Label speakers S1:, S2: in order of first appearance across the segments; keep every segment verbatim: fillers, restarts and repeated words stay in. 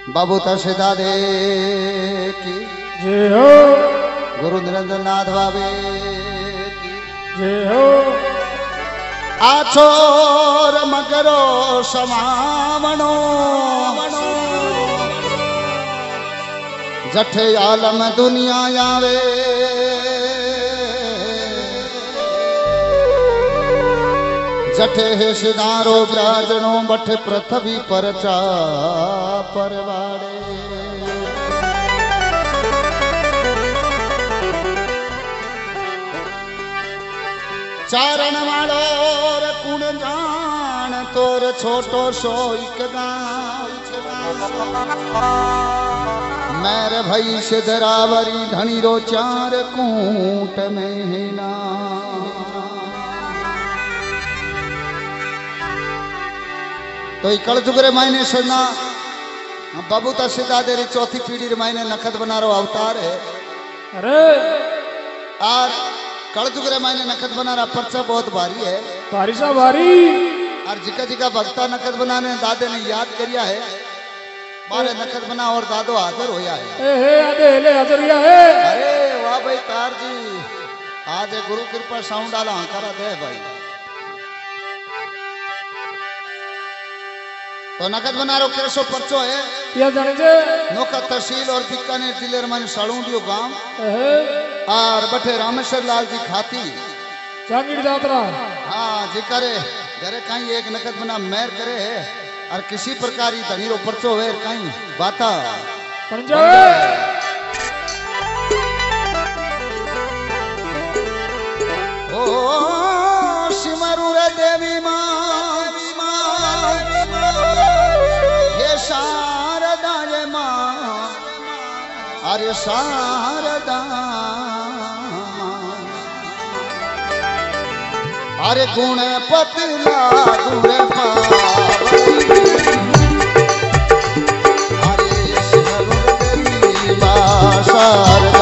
S1: बाबू तशदा दे की
S2: जय हो।
S1: गुरु निरंजन नाथ बाबे की
S2: जय हो।
S1: आछोर मकरो समावणो जठे आलम दुनिया आवे जठे हे सिधारो ब्राजणो बठे पृथ्वी परचा परवाड़े चारण वालो रे कुण जान तोर छोटो सो एक मेरे भई सिधरावरी धनी रो चार कूट में ना तो कल जुगरे मायने सुना बाबू तशदा देरी चौथी पीढ़ी रे मायने नखत बना रो अवतार है।
S2: अरे
S1: और कल जुगरे मायने नखत बना रहा पर्चा बहुत भारी है।
S2: भारी सा भारी।
S1: और जिका जिका भक्ता नखत बनाने दादे ने याद करिया है मारे नखत बना और दादो हाजिर होया है।
S2: ए हे आदे ले हाजिर होया है।
S1: अरे वाह भाई तार जी आज गुरु कृपा साउंड आला हंकारा दे भाई। तो नकद बना रो केसो पर्चो है
S2: या जाने जे
S1: नौका तहसील और बीकानेर जिले में सालूंडियो गांव
S2: है
S1: और बठे रामेश्वर लाल जी खाती
S2: जांगीर यात्रा।
S1: हाँ जी करे घरे कहीं एक नकद बना मेर करे है और किसी प्रकार ही धनी रो पर्चो है कहीं बाता ओ सिमरु रे देवी माँ शारदा रे माँ अरे शारदा अरे गुण पतला गुण अरे देवी माँ शारदा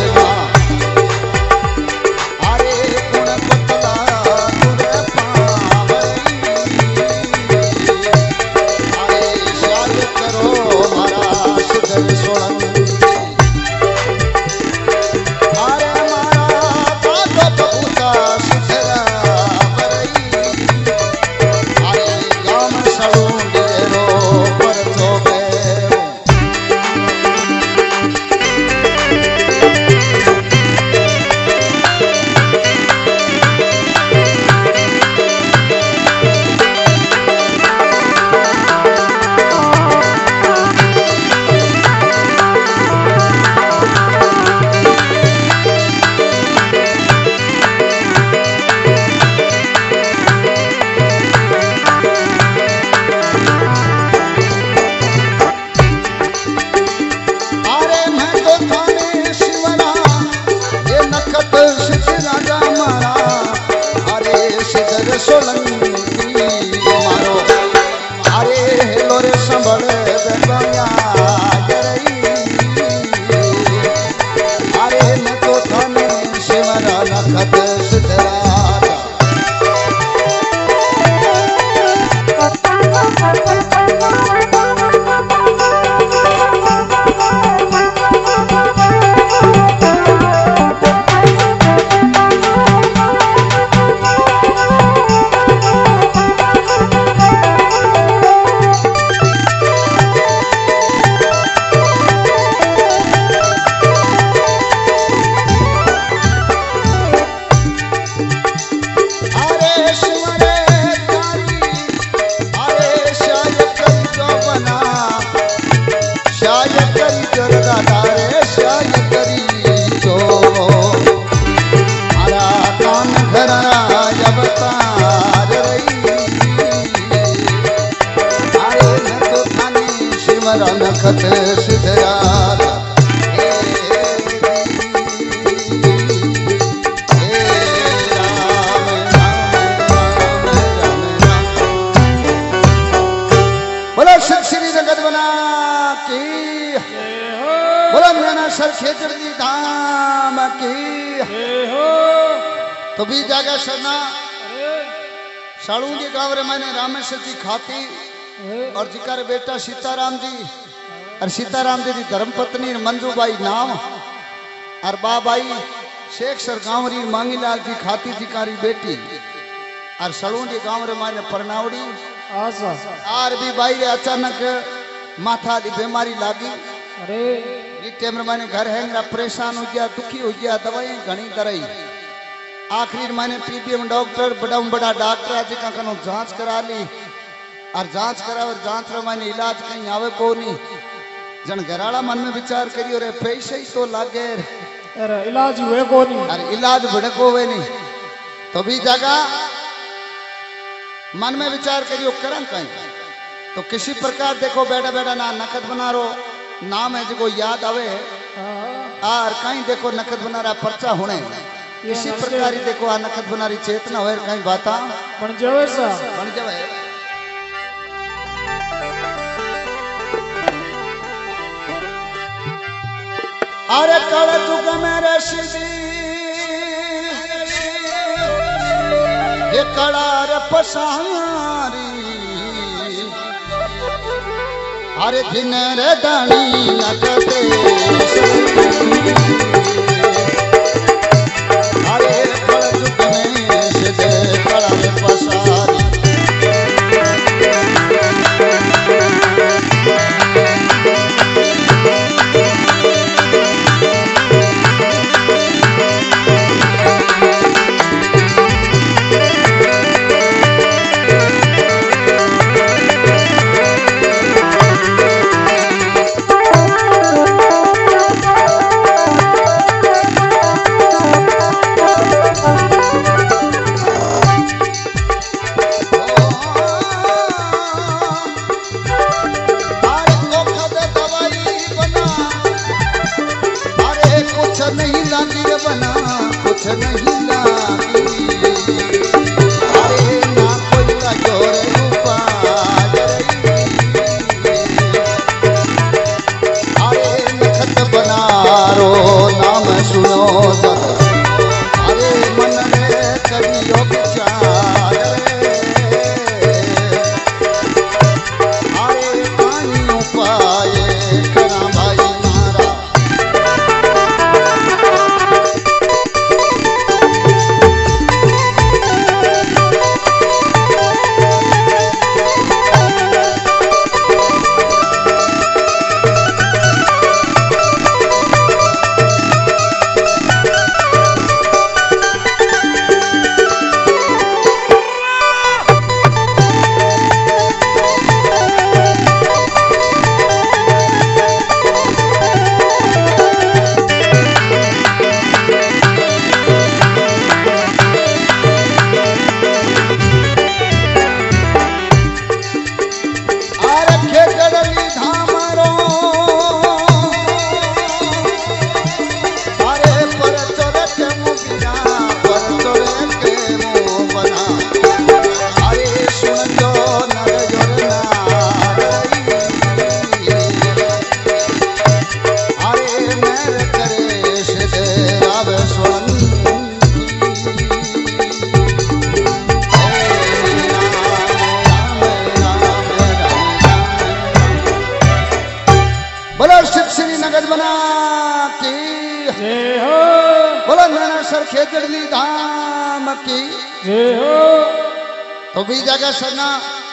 S1: नखत सिधराता बोला श्री जगत बना की बोला मेरा सर खेचर दी धाम की तो भी जागा सरना साड़ूंगी गाँव रे मैंने रामेश्वर जी खाती और जिकार बेटा सीताराम जी और सीताराम जी की धर्मपत्नी मंजूबाई नाम और बाबाई शेख सर गांव री मांगीलाल जी खाती जी कारी बेटी और सड़ूंडी गांव रे माने परनावड़ी
S2: आशा
S1: आर भी बाई रे अचानक माथा दी बीमारी लागी।
S2: अरे
S1: टाइम माने घर हैंगरा परेशान हो गया, दुखी हो गया, दवाई घनी दराई। आखिरी माने पीबीएम डॉक्टर बड़ा बड़ा डॉक्टर आज का कनो जांच करा ली और जांच करा और जांच रे माने इलाज कहीं आवे को नहीं। जन घराड़ा मन में विचार करियो रे पैसे ही तो लागे
S2: अरे इलाज हुए को नहीं
S1: और इलाज भड़को हुए नहीं तो भी जगह मन में विचार करियो करम कहीं तो किसी प्रकार देखो बैठा बैठा ना नकद बना रो नाम है जो याद आवे और कहीं देखो नकद बना रहा पर्चा होने किसी प्रकार ही देखो आ नकद बना रही चेतना हो कहीं बाता
S2: बन जावे सा
S1: बन जावे। अरे कल जुग में रशीदी ये कड़ार पसारी अरे दिन रे दानी नकते अरे कल जुग में सिदे कड़ार पसारी खेजड़ली धाम की तो भी जगह सरना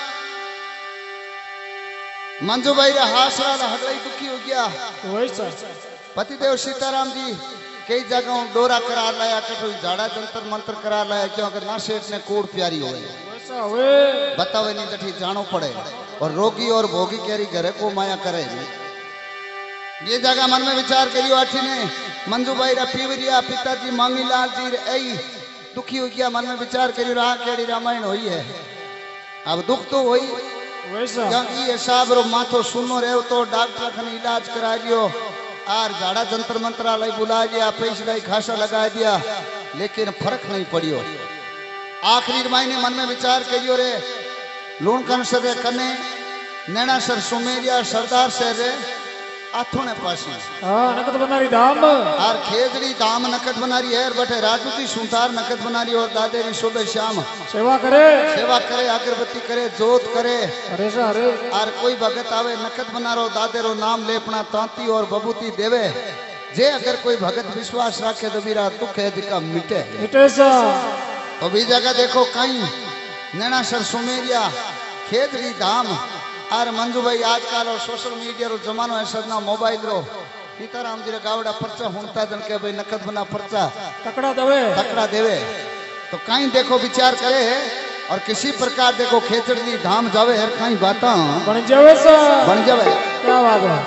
S1: मंजूबाई रा हासरा हगलाई दुखी हो गया पतिदेव सीताराम जी कई जगहों डोरा करा लाया कभी झाड़ा जंतर मंत्र करा लाया क्यों अगर ना सेठ ने कोड़ प्यारी हो बतावे नहीं कठी जानो पड़े और रोगी और भोगी केरी घरे को माया करे ये जगह मन में विचार करियो आठी ने मंजूबाई रा पीवरिया पिताजी मांगीलाल जी ऐ दुखी हो गया मन में विचार करियो रहा केड़ी रामायण हुई है अब दुख तो हुई वैसा क्योंकि ये साहब रो माथो सुनो रहे तो डॉक्टर खने इलाज करा लियो आर झाड़ा जंतर मंत्रालय बुला लिया पैसा खासा लगा दिया लेकिन फर्क नहीं पड़ियो। आखिरी महीने मन में विचार करियो रे लूणकन सर कने नैना सर सुमेरिया सरदार सर रे आथोने पासी
S2: हाँ नकद बनारी धाम
S1: और खेजड़ी धाम नकद बनारी है बटे राजूती सुतार नकद बनारी और दादेरी सुबह शाम
S2: सेवा करे
S1: सेवा करे अगरबत्ती करे जोत करे
S2: अरे सा अरे
S1: और कोई भगत आवे नकद बनारो दादेरो नाम लेपना तांती और बबूती देवे जे अगर कोई भगत विश्वास रखे तो मेरा दुख है दिका मिटे
S2: मिटे सा
S1: तो भी जगह देखो कहीं नैनासर सुमेरिया खेजड़ी धाम और मंजू भाई आजकल और सोशल मीडिया रो जमानो है सदना मोबाइल रो सीताराम जी रे गावड़ा पर्चा हुनता जन के भाई नकद बना पर्चा
S2: तकड़ा देवे
S1: तकड़ा देवे तो कहीं देखो विचार करे और किसी प्रकार देखो खेचड़ी धाम जावे हर कहीं बाता
S2: बन जावे सा
S1: बन जावे
S2: क्या बात है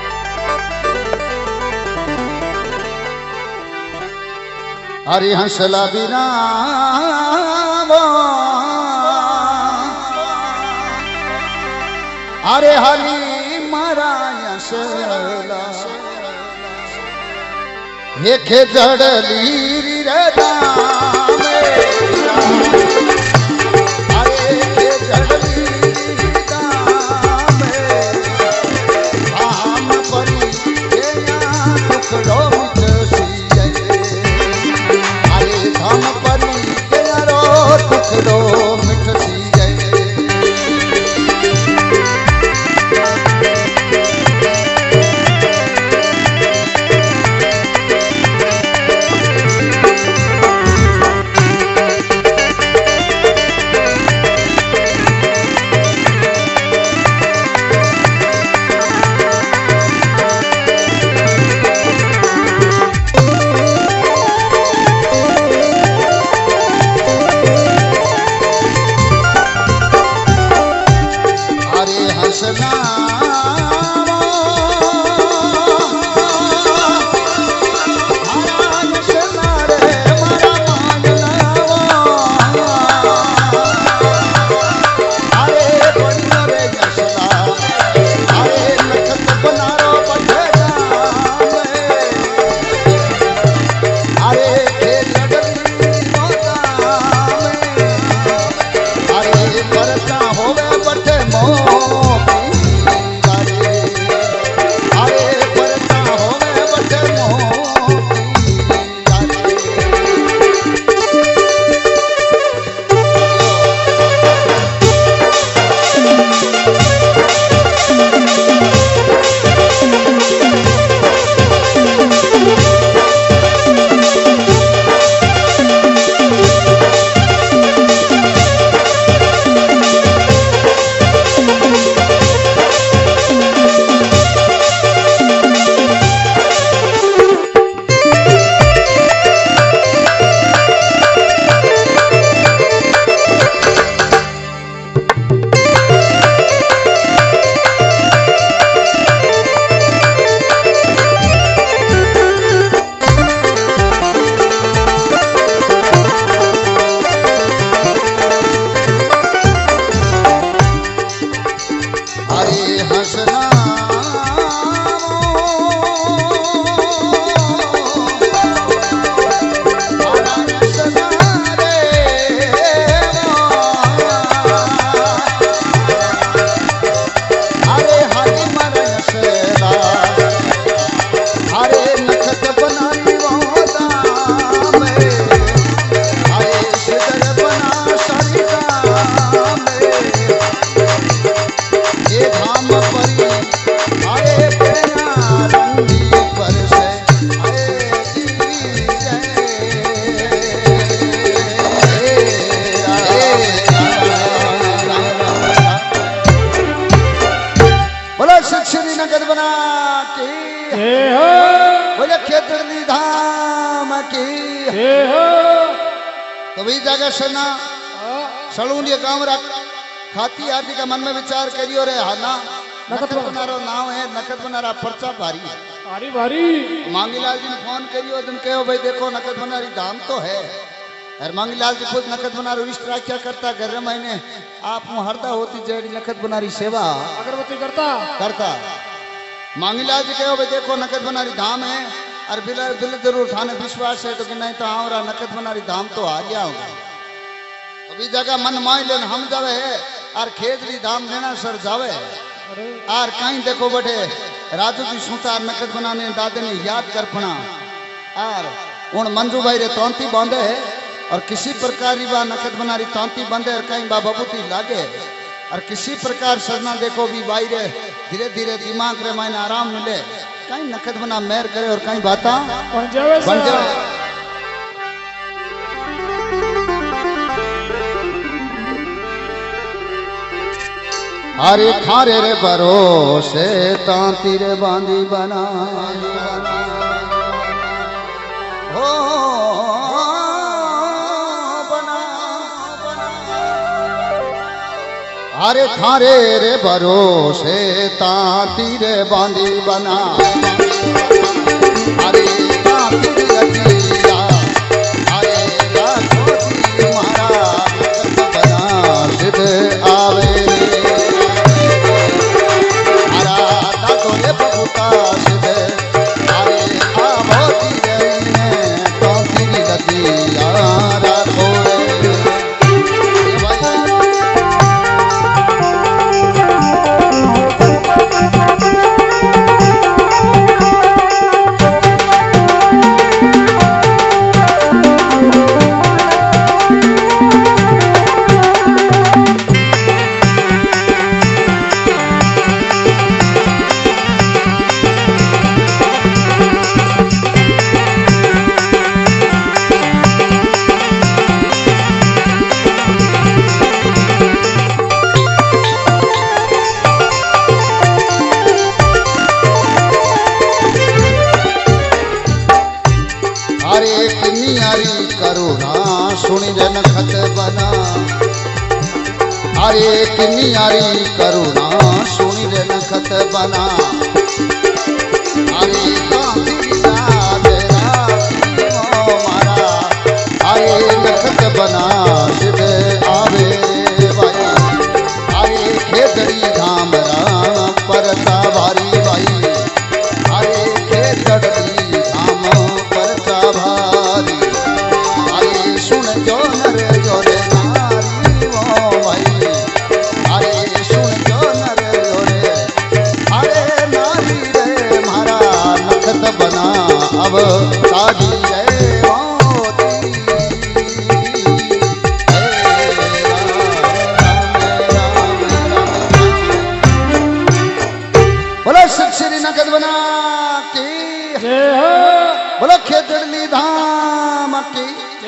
S1: हरि हंसला बिना अरे हरि मारा हे खेजड़ली रे दाम अरे खेजड़ली दाम धाम परी टुकड़ो अरे धाम परी टुकड़ो मिठ सी नगद बना की बोले खेतड़ी धाम की तो भी जगह से ना सलून ये गांव रख खाती आदि का मन में विचार करियो रे हाना नकद बनारो नाम है नकद बनारा पर्चा भारी
S2: भारी भारी
S1: मांगीलाल जी ने फोन करियो दिन कहो भाई देखो नकद बनारी धाम तो है और मांगीलाल जी खुद नकद बनारो इष्ट क्या करता घर महीने आप हरदा होती जेडी नकद बनारी सेवा
S2: अगरबत्ती करता
S1: करता मांगीलाल जी कहो भाई देखो नकद बनारी धाम है और बिल बिल जरूर थाने विश्वास है तो कि नहीं तो आवरा नकद बनारी धाम तो आ गया होगा अभी जगह मन मान लेन हम जावे है और खेजड़ी धाम लेना सर जावे और कहीं देखो बटे राजू जी सुतार नकद बनाने दादे ने याद कर पना और उन मंजू भाई रे तौंती बांधे है और किसी प्रकार की बा नकद बना रही तौंती बांधे और कहीं बा बबूती लागे और किसी प्रकार सजना देखो भी भाई रे धीरे धीरे दिमाग रे मायने आराम मिले कहीं नकद बना मेहर करे और कहीं बाता
S2: बन जावे
S1: बन जाए। अरे खारे रे भरोसे तांती रे बांधी बना हो बना अरे खारे रे भरोसे तांती रे बांधी बना अरे तांती लगिया अरे राखोती महाराज बना सिद्ध आवे अरे किनियारी करुणा सुनी रे नखत बना अरे मारा अरे नखत बना सिद्ध आवे भाई अरे खेतरी धाम राम परता भारी भाई अरे खेतड़ी धाम परता भारी अरे सुन जो नर जो रे बना अब साड़ी रे मोती बोलो श्री नकद बना की बोलो खेतड़ी धाम की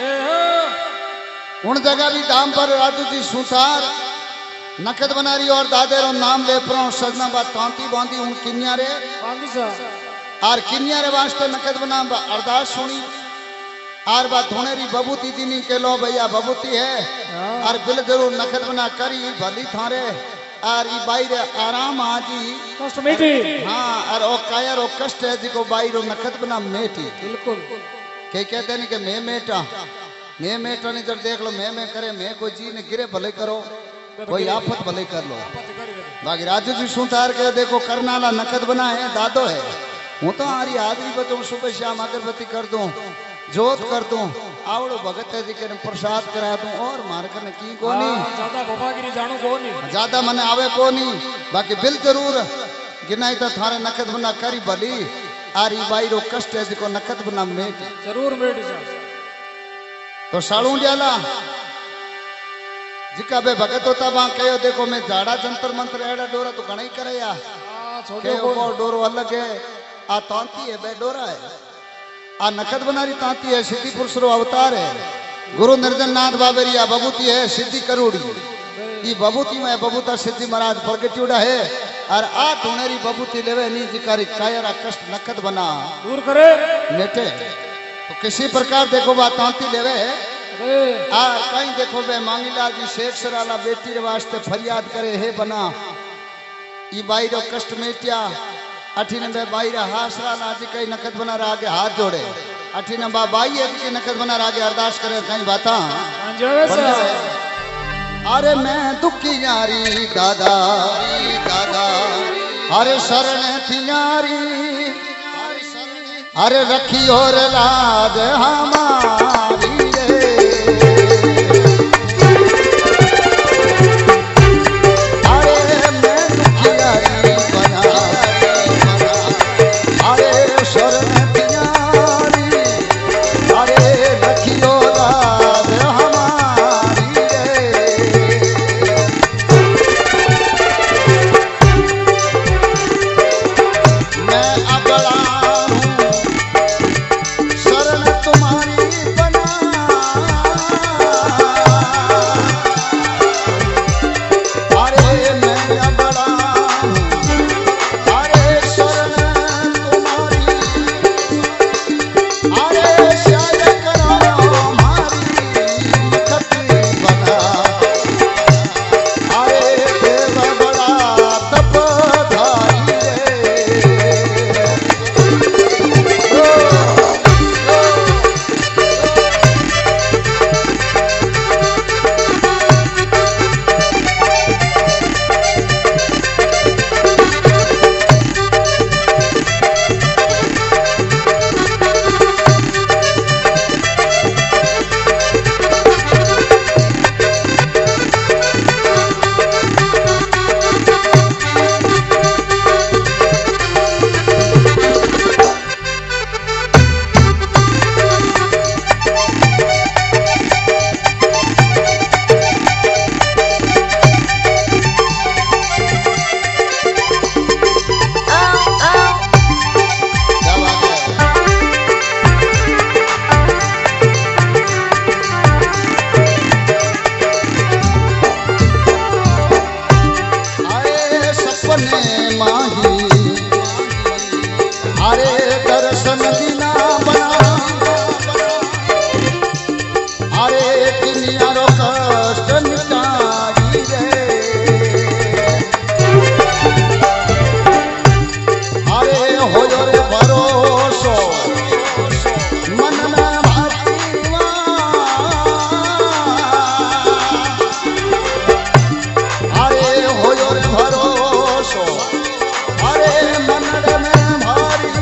S1: उन जगह भी धाम पर राजू जी सुतार नकद बना रही और दादे रो नाम ले पर सजना बात तांती बांधी उन किन्या रे और किन्या रे वास्ते नकद बना अरदास सुनी और बात धोनेरी बबूती दीनी के लो भैया बबूती है और बिल जरूर नकद बना करी भली थारे और ई बाई रे आराम आजी
S2: कष्ट मेटी
S1: हाँ और ओ कायर ओ कष्ट है जिको बाई रो नकद बना मेटी
S2: बिल्कुल
S1: के कहते नहीं कि मैं मेटा मैं मेटा नहीं जब देख लो मैं मैं करे मैं कोई जी ने गिरे भले करो कोई आफत भले कर लो बाकी राजू जी सुतार के देखो करनाला नकद बना है दादो है हूँ तो आरी आदमी बतूं सुबह शाम अगरबत्ती कर दूं जोत कर दूं आवड़ो भगत जी के प्रसाद करा दूं और मार कर की कोनी
S2: ज्यादा बाबागिरी जानू कोनी
S1: ज्यादा मने आवे कोनी बाकी बिल जरूर गिनाई तो थारे नकद बना करी भली आरी बाई रो कष्ट है जिको नकद बना मेट
S2: जरूर मेट जा
S1: तो साड़ू जाला जिका बे भगत होता वहां कहो देखो मैं झाड़ा जंतर मंत्र एड़ा डोरा तो घना ही करे या को डोरो अलग है आ तांती है बे डोरा है आ नकद बनारी तांती है सिद्धि पुरुष रो अवतार है गुरु निर्जन नाथ बाबेरी आ बबूती है सिद्धि करोड़ी ई बबूती में बबूता सिद्धि महाराज प्रगट्यूड़ा है और आ धुनेरी बबूती लेवे नी जिकारी कायरा कष्ट नकद बना
S2: दूर करे
S1: नेटे तो किसी प्रकार देखो बा तांती लेवे आ कहीं देखो बे मांगीलाल जी शेख सराला बेटी रे वास्ते फरियाद करे हे बना ई बाई रो कष्ट मेटिया अठी नंबर बाई रा हासरा नाजी कई नकद बना रहा आगे हाथ जोड़े अठी नंबर बाई है कि नकद बना रहा आगे अरदास करे कहीं बाता अरे मैं दुखी यारी दादा दादा अरे शरण थियारी अरे रखी और लाज हमारी अरे मैं दुखी यारी बना अरे मनड़ में भारी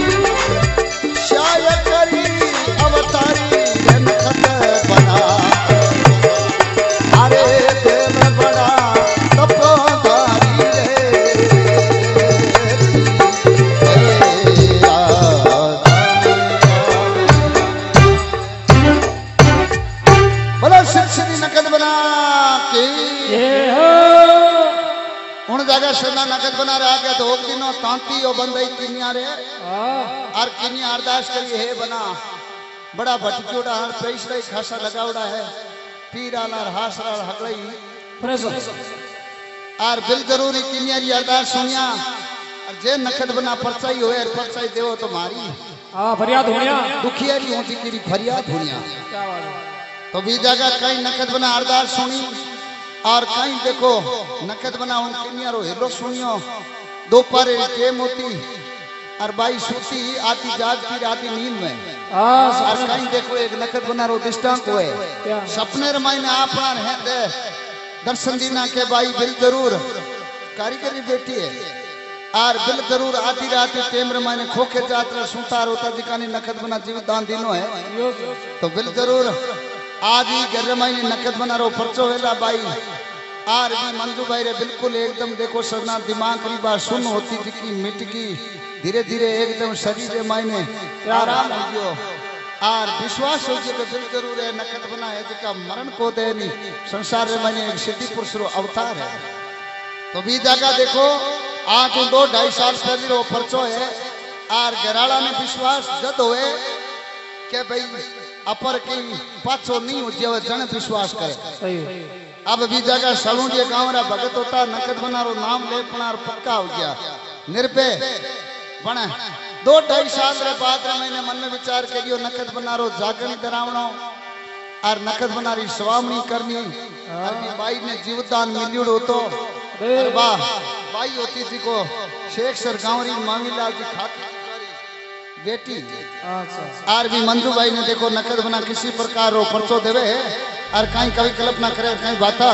S1: शाय करी अवतारी नखत बना अरे दिल बड़ा तपोधारी बोलो श्री नकद बना के उन जगह सेना नकद बना रहा गया तो दिनों तांती ओ बंदई किनिया रे और किनिया अरदास करी हे बना बड़ा भटकोड़ा हर पैसा खासा लगावड़ा है पीर आला हासरा हगड़ई और बिल जरूरी किनिया री अरदास सुनिया और जे नकद बना परचाई होए परचाई देवो तो मारी
S2: हां फरियाद होनिया
S1: दुखिया री होती की फरियाद होनिया
S2: क्या बात है
S1: तो भी जगह कहीं नकद बना अरदास सुनी और कहीं देखो नकद बना उन किनिया रो हेलो सुनियो दोपहर टेम होती और बाई सूती आती जागती आती नींद में और कहीं देखो एक नकद बना रो दृष्टांत हुए सपने रमाइने आपना है दे दर्शन दीना के बाई बिल जरूर कारीगरी बेटी है और बिल जरूर आती राती टेम रमाइने खोखे जात्रा सुतार होता जिकानी नकद बना जीवित दान दिनो है तो बिल जरूर आज ही घर रमाइने नकद बना रो परचो वेला बाई आर भी मंजू भाई रे बिल्कुल एकदम देखो सरना दिमाग की बात सुन होती जिकी मिटकी धीरे धीरे एकदम शरीर रे मायने आराम हो गयो और विश्वास हो गयो बिल जरूर है नकद बना है जिका मरण को दे नी संसार रे मायने एक सिद्धि पुरुष रो अवतार है तो भी जगह देखो आज दो ढाई साल पहले रो परचो है और घराला ने विश्वास जद होए के भाई अपर की पाछो नहीं हो जे जन विश्वास करे
S2: सही
S1: अब भी जगह सलूंडिया गांव रा भगत होता नकद बनारो नाम ले पनार पक्का हो गया निर्भय बने दो ढाई साल रे बाद रे मैंने मन में विचार करियो नकद बनारो जागरण करावनो और नकद बनारी स्वामनी करनी और भी बाई ने जीवदान मिलियो तो अरे वाह बाई होती थी को शेख सर गांवरी मामीलाल की खाती बेटी आर भी मंजू भाई ने देखो नकद बना किसी प्रकार रो परचो देवे और कहीं कभी कल्पना करे कहीं बाता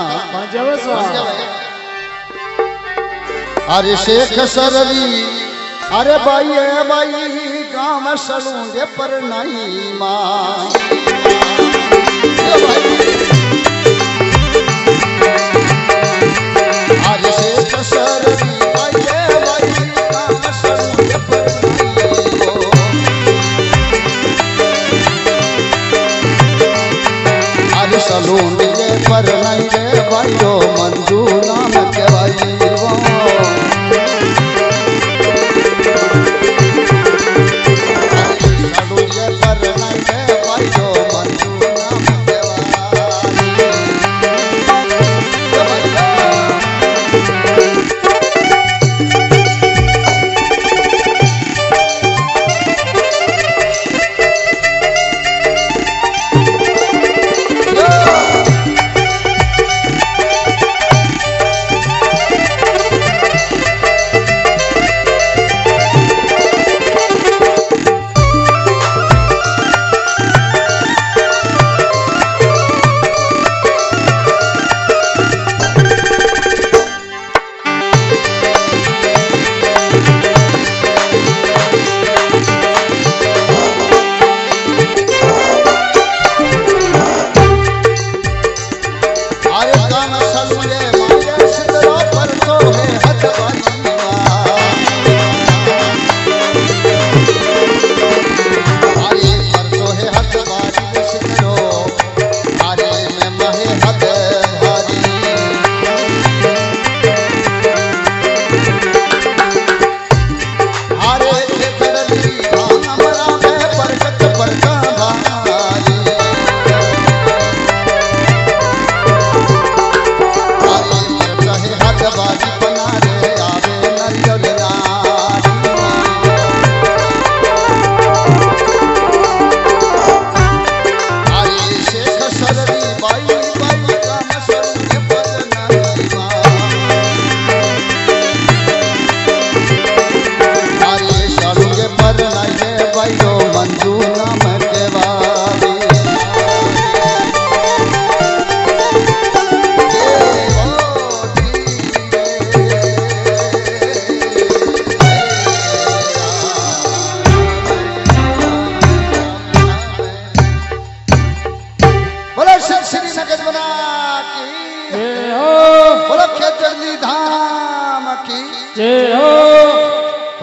S1: अरे शेख सरली अरे भाई है भाई गांव सलूंगे पर नहीं मां अरे शेख सरली भाई है भाई गांव सलूंगे पर सलून ये पर नहीं रे भाइयों मंजू नाम के भाई सलून ये पर नहीं रे भाइयों मंजू नाम के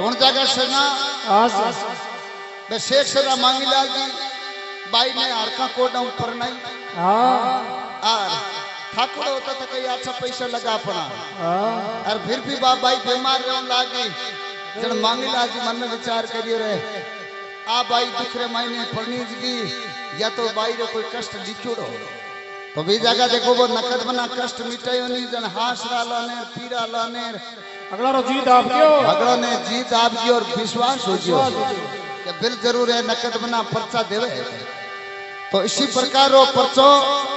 S1: उन जगह से ना
S2: हाँ
S1: बे शेख सरा मांगी लाल जी बाई ने हरका कोडा ऊपर नहीं
S2: हाँ
S1: और ठाकुर होता था कई अच्छा पैसा लगा पड़ा
S2: हाँ
S1: और फिर भी बाप भाई बीमार रहने लागी जन मांगी लाल जी मन में विचार करियो रहे आ बाई दूसरे महीने फर्नीज की या तो बाई रे कोई कष्ट लिखियो रहो तो भी जगह देखो वो नकद बना कष्ट मिटायो नहीं जन हास लाने पीरा लाने
S2: अगला रो जीत आप क्यों
S1: अगला ने जीत आपकी और विश्वास हो गयो कि बिल जरूर है नकद बना पर्चा देवे तो इसी प्रकार रो पर्चो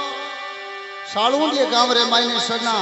S1: सालूंडिया गांव रे मायने सरना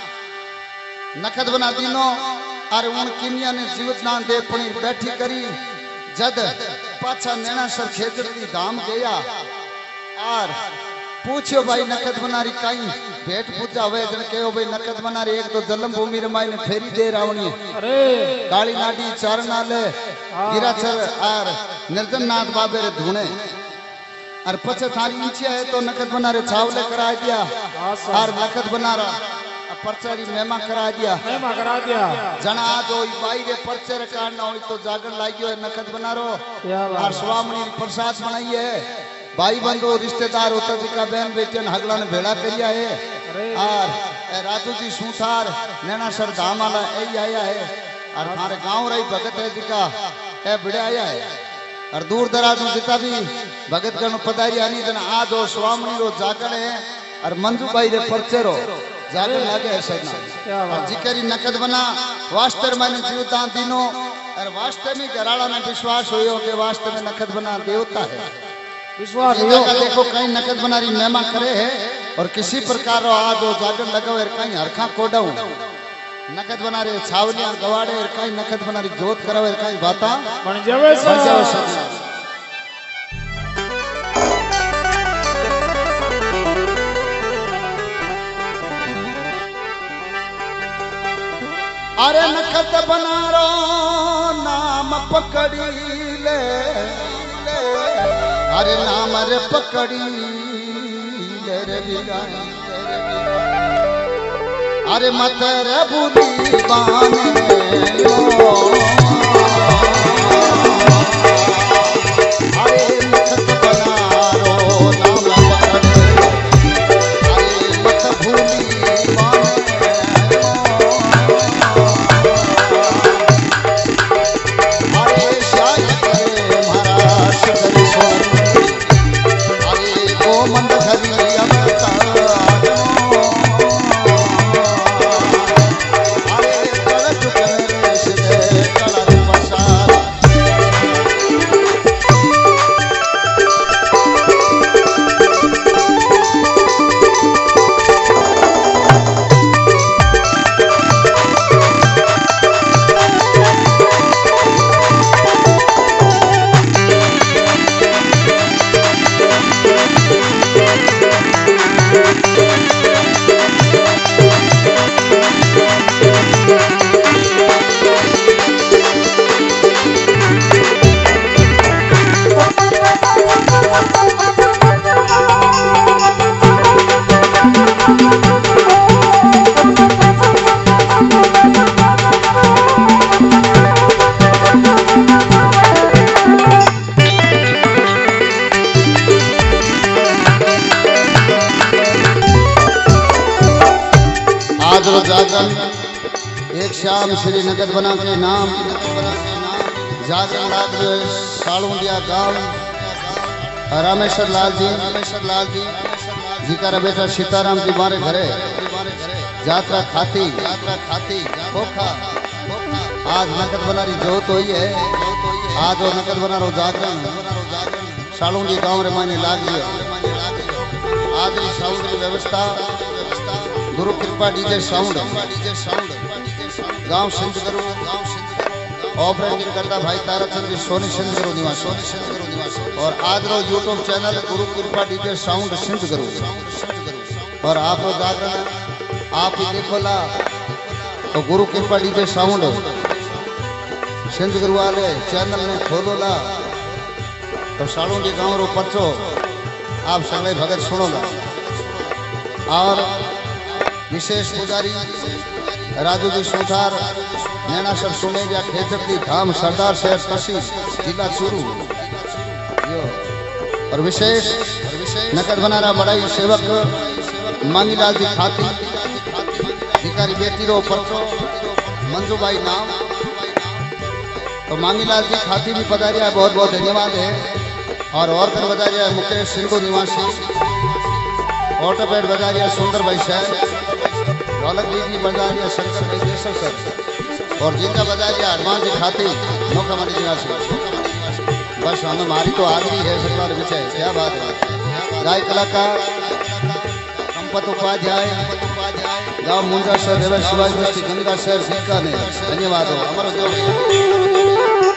S1: नकद बना दिनो अरे उन किमिया ने जीवित दान दे पणी बैठी करी जद पाछा नैना सर खेजड़ दी धाम गया और पूछो भाई नकद बनारी काई भेट पूजा हुए जन कहो भाई नकद बनारी एक तो जलम भूमि रे मायने फेरी दे रावणी
S2: अरे
S1: काली नाडी चारनाले गिराचर और निर्जन नाथ बाबे रे धुणे और पछे थारी इच्छा है तो नकद बनारे छावले करा दिया और नकद बनारा परचारी मेमा करा दिया
S2: मेमा करा दिया
S1: जना जो बाई रे परचे रे काढना होई तो जागरण लागियो है नकद बनारो और स्वामी प्रसाद बनाई है भाई बंधु रिश्तेदार होता जी का बहन बेटियन हगला ने भेड़ा करिया है और राजू जी सूथार नैना सर धाम वाला यही आया है और हमारे गांव रही भगत है जी का ए भिड़े आया है और दूर दराज में जितना भी भगत गण पधारी आनी जन आज हो स्वामी रो जागरण है और मंजू भाई रे परचे रो जागरण लागे है सजना और जिकरी नकद बना वास्ते मैंने जीवदान दिनो और वास्ते में घराड़ा में विश्वास हो के वास्ते में नकद बना देवता है
S2: विश्वास
S1: का देखो कहीं नकद बनारी मेमा करे है और किसी प्रकार आज जागरण लगाओ कहीं हरखा कोडाऊ नकद बना रहे छावलियां गवाड़े और कहीं नकद बनारी जोत करावे कहीं बाता
S2: बन जावे
S1: बन जावे सजना अरे नकद बनारो नाम पकड़ी ले अरे नाम रे पकड़ी ले रे बिगाई अरे मत रे बुद्धि बाने लो अरे नकद बनारो नाम पकड़ी अरे मत भूली बाने अरे शायद महाराज करे अरे ओ मंद घरी अमृता अरे कलश गणेश दे कलश प्रसाद जागरण एक श्याम श्री नगद बना के नाम जागरण लाग सालूंडिया गांव रामेश्वर लाल जी रामेश्वर लाल जी जी का बेटा सीताराम जी मारे घरे यात्रा खाती यात्रा खाती खोखा आज नगद बनारी जोत हुई है आज वो नगद बना रो जागरण सालूंडिया गांव रे माने लाग आज साउंड की व्यवस्था गुरु कृपा डीजे साउंड डीजे साउंड गांव सिंध करो गांव सिंध करो ऑपरेटिंग करता भाई ताराचंद जी सोनी सिंध करो निवास सोनी सिंध करो निवास और आज रो यूट्यूब चैनल गुरु कृपा डीजे साउंड सिंध करो और आप रो जागरण आप ही देखो ला तो गुरु कृपा डीजे साउंड सिंध करो वाले चैनल ने खोलो ला तो सालों के गांव रो पर्चो आप सगले भगत सुनो ला और विशेष पुजारी राजू जी सुथार नैनासर सुमेरिया खेजकली धाम सरदार शहर तसी जिला चूरू यो और विशेष नकद बनारा बड़ाई सेवक मांगीलाल जी खाती भिखारी बेटी रो पत्रो मंजूबाई नाम तो मांगीलाल जी खाती भी पधारिया बहुत बहुत धन्यवाद है। और और कर बजारिया मुकेश सिंधु निवासी ऑटोपेड बजारिया सुंदर भाई शहर ढोलक जी बजारिया शंकर भाई देसर सर और जिंदा बजारिया हनुमान जी खाती नौकामणी निवासी। बस हमें मारी तो आदमी है सरकार विषय क्या बात है। गाय कलाकार संपत उपाध्याय गाँव मुंजा शहर रेवा शिवाजी बस्ती गंगा शहर सीका ने धन्यवाद हो हमारा जो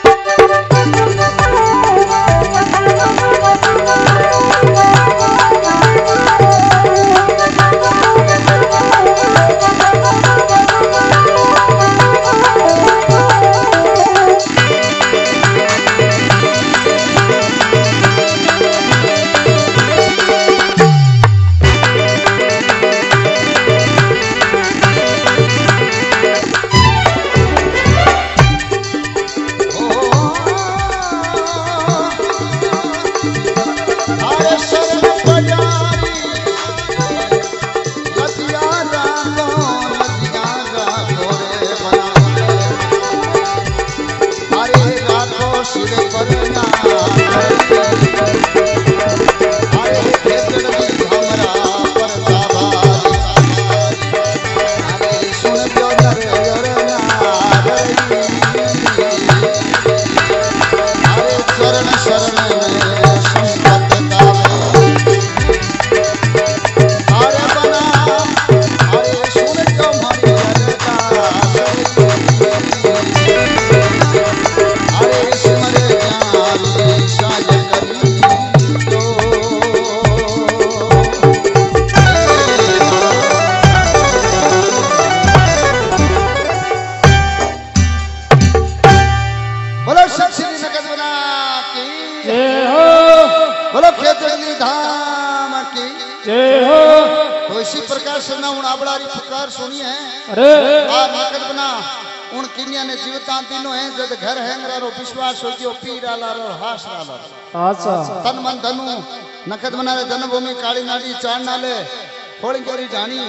S1: तो इसी प्रकार से ना उन आबड़ारी पुकार सुनी है।
S2: अरे
S1: और नकद बना उन किन्या ने जीवतान तीनों हैं जद घर हैंगरा रो विश्वास हो गयो पीर आला रो हास आला
S2: अच्छा
S1: तन मन धनु नकद बना रे जन्मभूमि काली नाडी चार नाले थोड़ी गरी जानी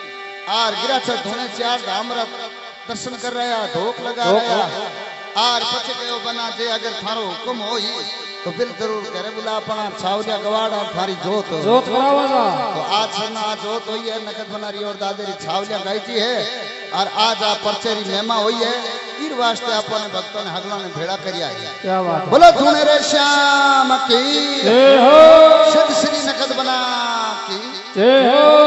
S1: और गिराछ धोने चार धामरा दर्शन कर रहा धोक लगा रहा और पछे कयो बना जे अगर थारो हुक्म होई तो बिल जरूर करे बुला अपना छावलिया गवाड़ा थारी जोत
S2: जोत करावागा
S1: तो आज ना जोत हुई है नकद बनारी और दादेरी छावलिया गाई जी है और आज आप परचेरी मेमा हुई है ईर वास्ते अपने भक्तों ने हगला ने भेड़ा करिया है।
S2: क्या बात
S1: बोलो धुने रे श्याम की
S2: जय हो
S1: सिद्ध श्री नकद बना की
S2: जय हो।